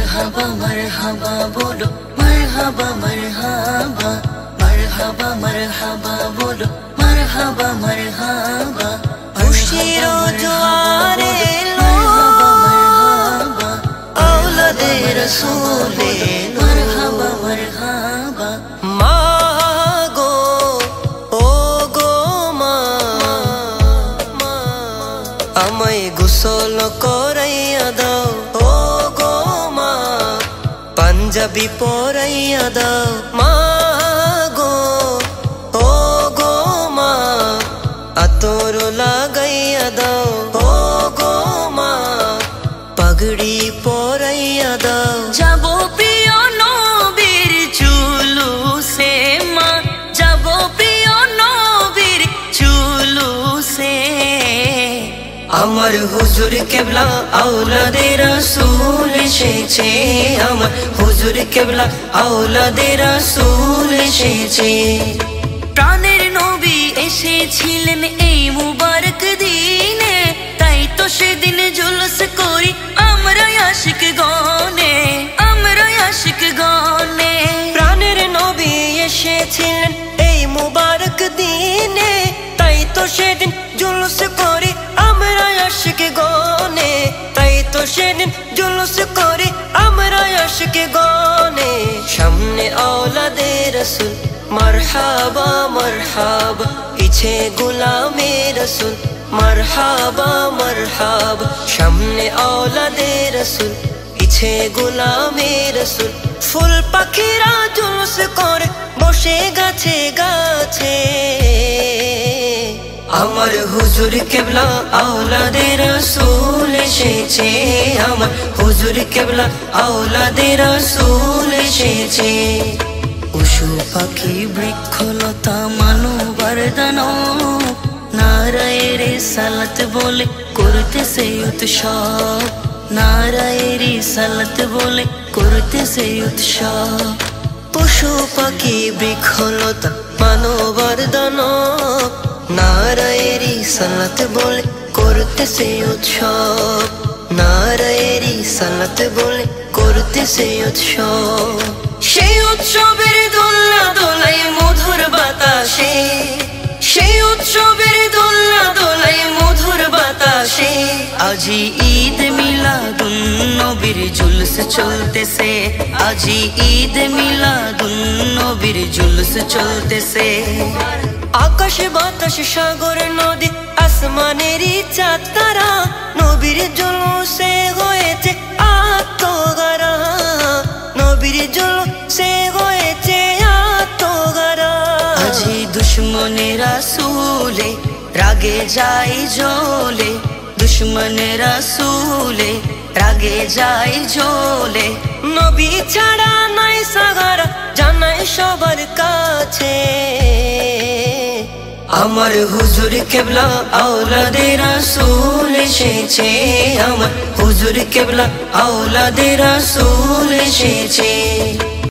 मरहबा मरहबा बोलो मरहबा मरहबा मरहबा मरहबा बोलो मरहबा मरहबा खुशीर जोआरे लो औलादे रसूले मरहबा मरहबा मागो ओ गो मा আমায় গোসল করাইয়া দাও ও গো মা পাঞ্জাবি পরাইয়া দাও মা গো ও গো মা আতর লাগাইয়া দাও ও গো মা পাগড়ি পরাইয়া দাও যাবো প্রিয় নবীর জুলুসে মা যাবো প্রিয় নবীর জুলুসে আমার হুজুর কিবলা আওলাদে রাসূল এসেছে আমার হুজুর কিবলা আওলাদে রাসূল এসেছে প্রাণের নবী এসেছিলেন এই মুবারক দিনে তাই তো সেদিন জুলুস করি আমরা আশিক গনে আমরা আশিক গনে প্রাণের নবী এসেছিলেন এই মুবারক দিনে তাই তো সেদিন জুলুস করি আমরা আশিক গনে তাই তো সেদিন জুলুস করি আমরা আশিক গনে সামনে আওলাদে রাসূল মারহাবা মারহাবা পিছে গোলামে রাসূল মারহাবা মারহাবা সামনে আওলাদে রাসূল পিছে গোলামে রাসূল ফুল পাখিরা জুলুস করে বসে গাছে গাছে আমার হুজুর কিবলা আওলাদে রাসূল এসেছে আমার হুজুর কিবলা আওলাদে রাসূল এসেছে পশু পাখি বৃক্ষলতা মানবার দানব নারায়ে রিসালাত বলে করতেছে উৎসব নারায়ে রিসালাত বলে করতেছে উৎসব পশু পাখি বৃক্ষলতা মানবার দানব নারায়ে রিসালাত বলে করতেছে উৎসব নারায়ে রিসালাত বলে করতেছে উৎসব সেই উৎসবের দোলনা দোলায় মধুর বাতাসে সেই উৎসবের দোলনা দোলায় মধুর বাতাসে আজি ঈদ মিলাদুন নবীর জুলুস চলতেছে আজি ঈদ মিলাদুন নবীর জুলুস চলতেছে আকাশ বাতাস সাগর নদী আসমানেরই চাঁদ তারা নবীর জুলুসে হয়েছে আত্মগারা নবীর জুলুসে হয়েছে আত্মগারা আজি দুশমনে রাসূলে রাগে যায় জ্বলে দুশমনে রাসূলে রাগে যায় জ্বলে নবী ছাড়া নাই সাগারা জানাই সবার কাছে আমার হুজুর কিবলা আওলাদে রাসূল এসেছে আমার হুজুর কিবলা আওলাদে রাসূল এসেছে।